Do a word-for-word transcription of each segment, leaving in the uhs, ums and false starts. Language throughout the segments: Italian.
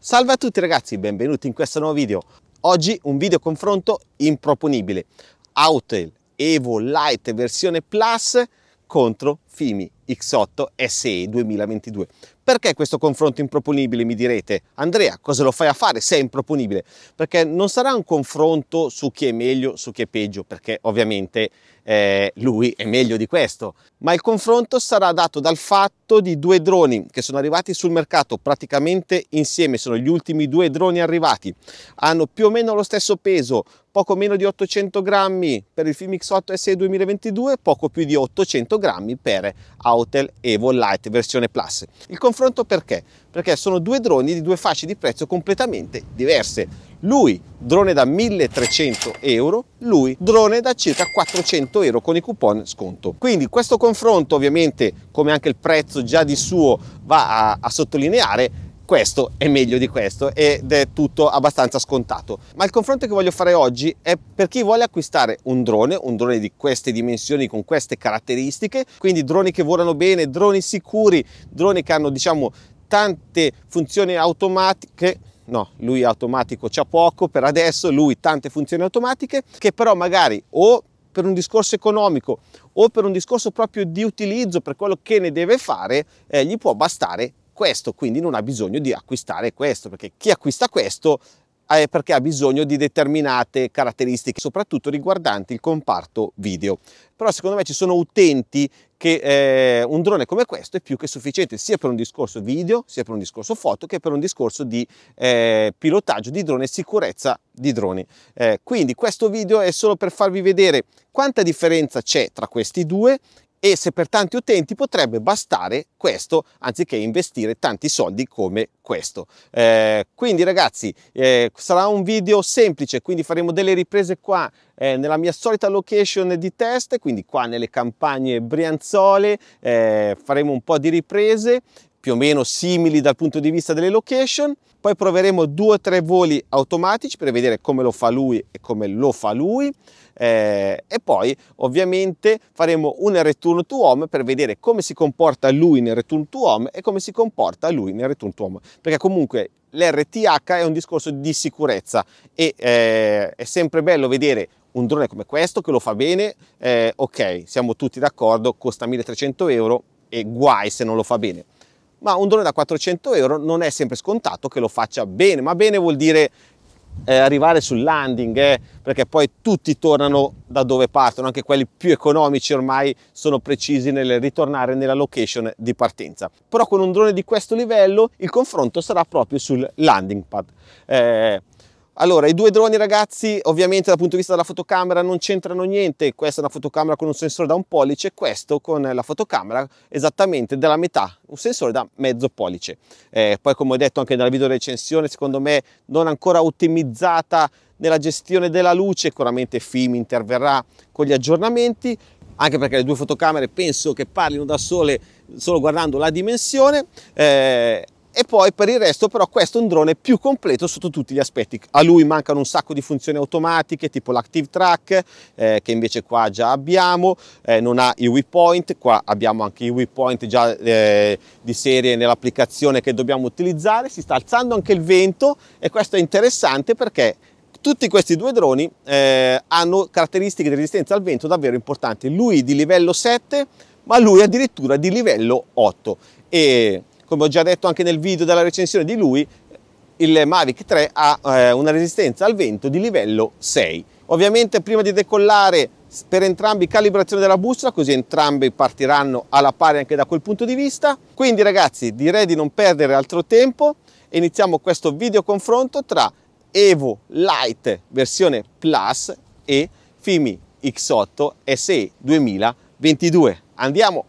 Salve a tutti ragazzi, benvenuti in questo nuovo video. Oggi un video confronto improponibile. Autel Evo Lite versione Plus contro Fimi X otto S E duemilaventidue. Perché questo confronto improponibile, mi direte? Andrea, cosa lo fai a fare se è improponibile? Perché non sarà un confronto su chi è meglio, su chi è peggio, perché ovviamente eh, lui è meglio di questo, ma il confronto sarà dato dal fatto di due droni che sono arrivati sul mercato praticamente insieme, sono gli ultimi due droni arrivati, hanno più o meno lo stesso peso, poco meno di ottocento grammi per il Fimi X otto S E duemilaventidue, poco più di ottocento grammi per Autel Evo Lite versione Plus. Il confronto perché? Perché sono due droni di due fasce di prezzo completamente diverse. Lui drone da milletrecento euro, lui drone da circa quattrocento euro con i coupon sconto. Quindi questo confronto, ovviamente, come anche il prezzo già di suo va a, a sottolineare, questo è meglio di questo ed è tutto abbastanza scontato. Ma il confronto che voglio fare oggi è per chi vuole acquistare un drone, un drone di queste dimensioni con queste caratteristiche, quindi droni che volano bene, droni sicuri, droni che hanno, diciamo, tante funzioni automatiche. No, lui automatico c'ha poco per adesso, lui tante funzioni automatiche che però magari o per un discorso economico o per un discorso proprio di utilizzo, per quello che ne deve fare, eh, gli può bastare questo, quindi non ha bisogno di acquistare questo, perché chi acquista questo è perché ha bisogno di determinate caratteristiche, soprattutto riguardanti il comparto video. Però secondo me ci sono utenti che eh, un drone come questo è più che sufficiente sia per un discorso video, sia per un discorso foto, che per un discorso di eh, pilotaggio di drone e sicurezza di droni. Eh, quindi questo video è solo per farvi vedere quanta differenza c'è tra questi due e se per tanti utenti potrebbe bastare questo anziché investire tanti soldi come questo. Eh, quindi ragazzi, eh, sarà un video semplice, quindi faremo delle riprese qua eh, nella mia solita location di test, quindi qua nelle campagne brianzole, eh, faremo un po' di riprese più o meno simili dal punto di vista delle location, poi proveremo due o tre voli automatici per vedere come lo fa lui e come lo fa lui. Eh, e poi ovviamente faremo un return to home per vedere come si comporta lui nel return to home e come si comporta lui nel return to home, perché comunque l'R T H è un discorso di sicurezza e eh, è sempre bello vedere un drone come questo che lo fa bene. Eh, ok, siamo tutti d'accordo, costa milletrecento euro e guai se non lo fa bene, ma un drone da quattrocento euro non è sempre scontato che lo faccia bene, ma bene vuol dire Eh, arrivare sul landing, eh, perché poi tutti tornano da dove partono, anche quelli più economici ormai sono precisi nel ritornare nella location di partenza. Però con un drone di questo livello il confronto sarà proprio sul landing pad. Eh, Allora, i due droni ragazzi, ovviamente dal punto di vista della fotocamera non c'entrano niente. Questa è una fotocamera con un sensore da un pollice, questo con la fotocamera esattamente della metà, un sensore da mezzo pollice. Eh, poi come ho detto anche nella video recensione, secondo me non ancora ottimizzata nella gestione della luce, sicuramente Fimi interverrà con gli aggiornamenti, anche perché le due fotocamere penso che parlino da sole solo guardando la dimensione. Eh, E poi per il resto però questo è un drone più completo sotto tutti gli aspetti. A lui mancano un sacco di funzioni automatiche tipo l'Active Track, eh, che invece qua già abbiamo, eh, non ha i waypoint, qua abbiamo anche i waypoint già eh, di serie nell'applicazione che dobbiamo utilizzare. Si sta alzando anche il vento e questo è interessante perché tutti questi due droni eh, hanno caratteristiche di resistenza al vento davvero importanti. Lui di livello sette, ma lui addirittura di livello otto. E come ho già detto anche nel video della recensione di lui, il Mavic tre ha eh, una resistenza al vento di livello sei. Ovviamente prima di decollare per entrambi calibrazione della bussola, così entrambi partiranno alla pari anche da quel punto di vista. Quindi ragazzi, direi di non perdere altro tempo e iniziamo questo video confronto tra Evo Lite versione Plus e Fimi X otto S E duemilaventidue. Andiamo!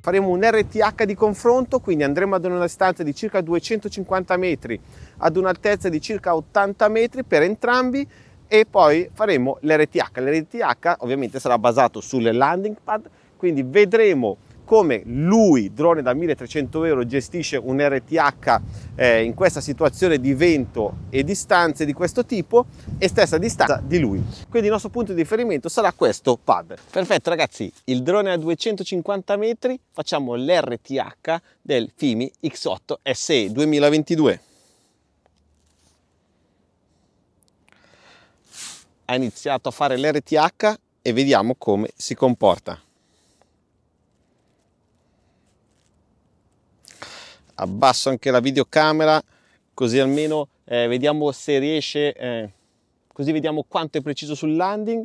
faremo un R T H di confronto, quindi andremo ad una distanza di circa duecentocinquanta metri ad un'altezza di circa ottanta metri per entrambi, e poi faremo l'R T H. L'R T H ovviamente sarà basato sul landing pad, quindi vedremo come lui, drone da milletrecento euro, gestisce un R T H eh, in questa situazione di vento e distanze di questo tipo, e stessa distanza di lui. Quindi il nostro punto di riferimento sarà questo pad. Perfetto ragazzi, il drone a duecentocinquanta metri, facciamo l'R T H del Fimi X otto S E duemilaventidue. Ha iniziato a fare l'R T H e vediamo come si comporta. Abbasso anche la videocamera, così almeno eh, vediamo se riesce, eh, così vediamo quanto è preciso sul landing.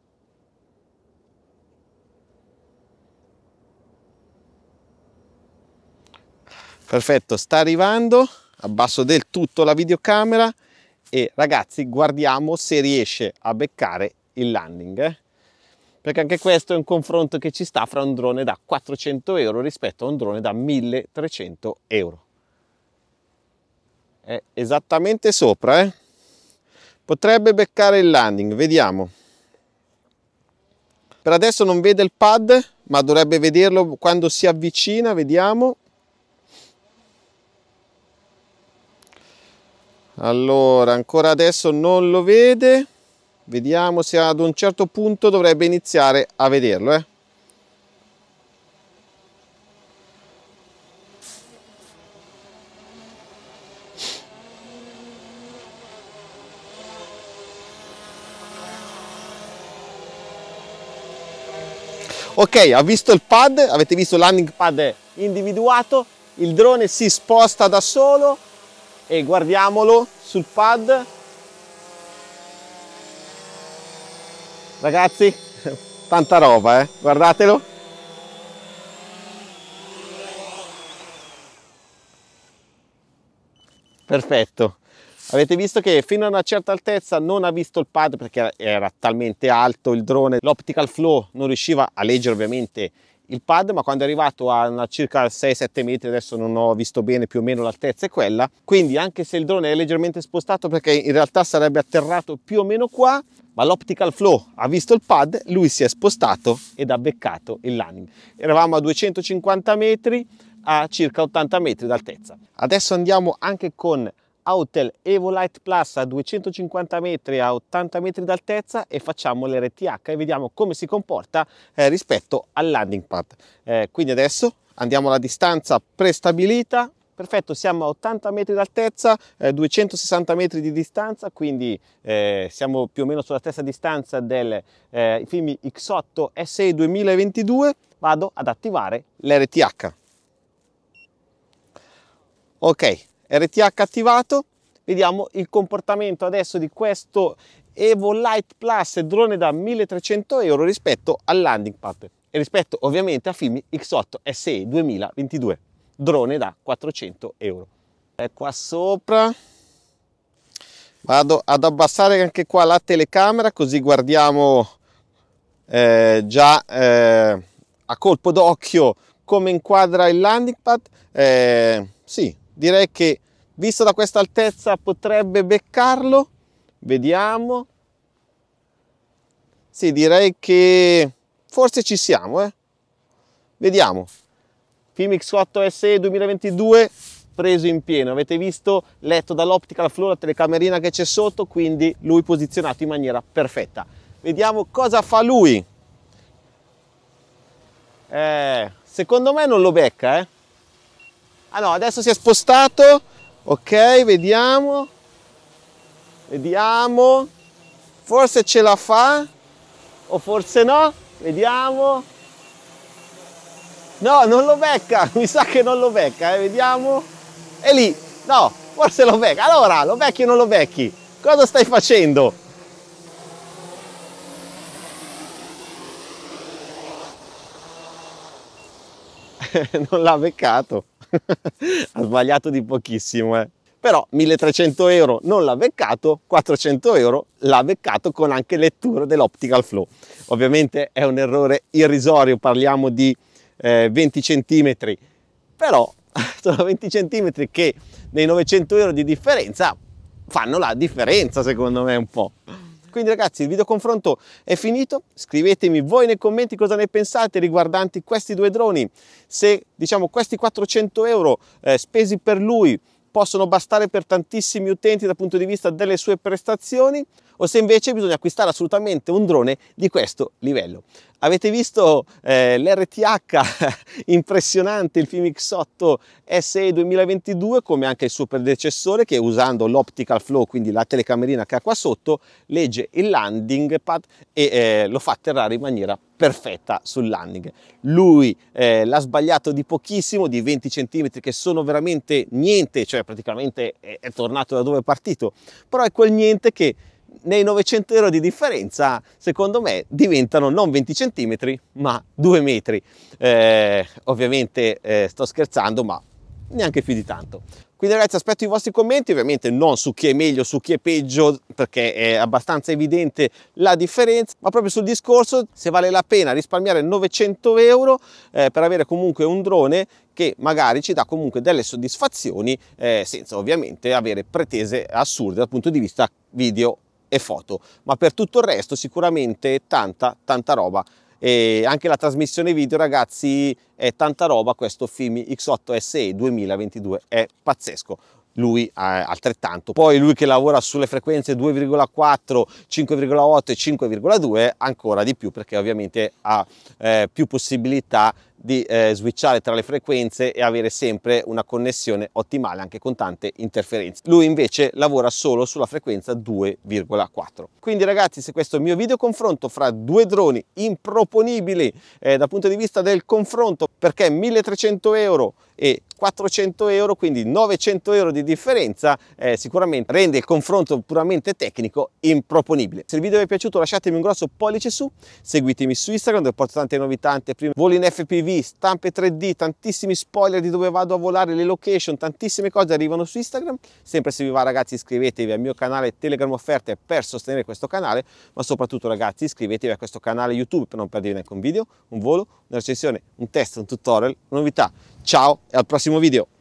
Perfetto, sta arrivando, abbasso del tutto la videocamera e ragazzi guardiamo se riesce a beccare il landing, eh? Perché anche questo è un confronto che ci sta fra un drone da quattrocento euro rispetto a un drone da milletrecento euro. È esattamente sopra, eh? Potrebbe beccare il landing, vediamo. Per adesso non vede il pad, ma dovrebbe vederlo quando si avvicina, vediamo. Allora, ancora adesso non lo vede. Vediamo se ad un certo punto dovrebbe iniziare a vederlo. Eh. Ok, ha visto il pad, avete visto il landing pad individuato, il drone si sposta da solo e guardiamolo sul pad. Ragazzi, tanta roba, eh? Guardatelo. Perfetto. Avete visto che fino a una certa altezza non ha visto il pad perché era talmente alto il drone, l'optical flow non riusciva a leggere ovviamente il pad, ma quando è arrivato a una circa sei sette metri, adesso non ho visto bene, più o meno l'altezza è quella, quindi anche se il drone è leggermente spostato perché in realtà sarebbe atterrato più o meno qua, ma l'optical flow ha visto il pad, lui si è spostato ed ha beccato il landing. Eravamo a duecentocinquanta metri a circa ottanta metri d'altezza. Adesso andiamo anche con Autel Evolite Plus a duecentocinquanta metri a ottanta metri d'altezza e facciamo l'R T H e vediamo come si comporta eh, rispetto al landing pad. Eh, quindi adesso andiamo alla distanza prestabilita. Perfetto, siamo a ottanta metri d'altezza, eh, duecentosessanta metri di distanza, quindi eh, siamo più o meno sulla stessa distanza del eh, Fimi X otto S E duemilaventidue. Vado ad attivare l'R T H. Ok, R T H attivato, vediamo il comportamento adesso di questo Evolite Plus drone da milletrecento euro rispetto al landing pad e rispetto ovviamente a Fimi X otto S E duemilaventidue, drone da quattrocento euro. È qua sopra, vado ad abbassare anche qua la telecamera così guardiamo eh, già eh, a colpo d'occhio come inquadra il landing pad. Eh, sì, direi che visto da questa altezza potrebbe beccarlo, vediamo. Sì, direi che forse ci siamo, eh. Vediamo. Fimi X otto S E duemilaventidue preso in pieno, avete visto, letto dall'optical flow la telecamerina che c'è sotto, quindi lui posizionato in maniera perfetta. Vediamo cosa fa lui. Eh, secondo me non lo becca, eh. Ah no, adesso si è spostato. Ok, vediamo. Vediamo. Forse ce la fa. O forse no. Vediamo. No, non lo becca. Mi sa che non lo becca, eh. Vediamo. E lì. No, forse lo becca. Allora, lo becchi o non lo becchi? Cosa stai facendo? Non l'ha beccato. Ha sbagliato di pochissimo, eh. Però milletrecento euro non l'ha beccato, quattrocento euro l'ha beccato con anche lettura dell'optical flow. Ovviamente è un errore irrisorio, parliamo di eh, venti centimetri, però sono venti centimetri che nei novecento euro di differenza fanno la differenza, secondo me, un po'. Quindi ragazzi, il video confronto è finito. Scrivetemi voi nei commenti cosa ne pensate riguardanti questi due droni, se diciamo questi quattrocento euro eh, spesi per lui possono bastare per tantissimi utenti dal punto di vista delle sue prestazioni, o se invece bisogna acquistare assolutamente un drone di questo livello. Avete visto eh, l'R T H impressionante, il Fimi X otto S E duemilaventidue, come anche il suo predecessore, che usando l'optical flow, quindi la telecamerina che ha qua sotto, legge il landing pad e eh, lo fa atterrare in maniera perfetta sul landing. Lui eh, l'ha sbagliato di pochissimo, di venti centimetri, che sono veramente niente, cioè praticamente è, è tornato da dove è partito, però è quel niente che nei novecento euro di differenza, secondo me, diventano non venti centimetri, ma due metri. Eh, ovviamente eh, sto scherzando, ma neanche più di tanto. Quindi ragazzi, aspetto i vostri commenti, ovviamente non su chi è meglio, su chi è peggio, perché è abbastanza evidente la differenza, ma proprio sul discorso se vale la pena risparmiare novecento euro eh, per avere comunque un drone che magari ci dà comunque delle soddisfazioni, eh, senza ovviamente avere pretese assurde dal punto di vista video e foto, ma per tutto il resto sicuramente tanta tanta roba. E anche la trasmissione video, ragazzi, è tanta roba. Questo Fimi X otto S E duemilaventidue è pazzesco, lui eh, altrettanto. Poi lui che lavora sulle frequenze due virgola quattro, cinque virgola otto e cinque virgola due ancora di più, perché ovviamente ha eh, più possibilità di eh, switchare tra le frequenze e avere sempre una connessione ottimale anche con tante interferenze. Lui invece lavora solo sulla frequenza due virgola quattro. Quindi ragazzi, se questo è il mio video confronto fra due droni improponibili eh, dal punto di vista del confronto, perché milletrecento euro e quattrocento euro, quindi novecento euro di differenza, eh, sicuramente rende il confronto puramente tecnico improponibile. Se il video vi è piaciuto lasciatemi un grosso pollice su, seguitemi su Instagram dove porto tante novità, anteprime, voli in F P V, stampe tre D, tantissimi spoiler di dove vado a volare, le location, tantissime cose arrivano su Instagram. Sempre se vi va ragazzi, iscrivetevi al mio canale Telegram Offerte per sostenere questo canale, ma soprattutto ragazzi iscrivetevi a questo canale YouTube per non perdere neanche un video, un volo, una recensione, un test, un tutorial, una novità. Ciao e al prossimo video!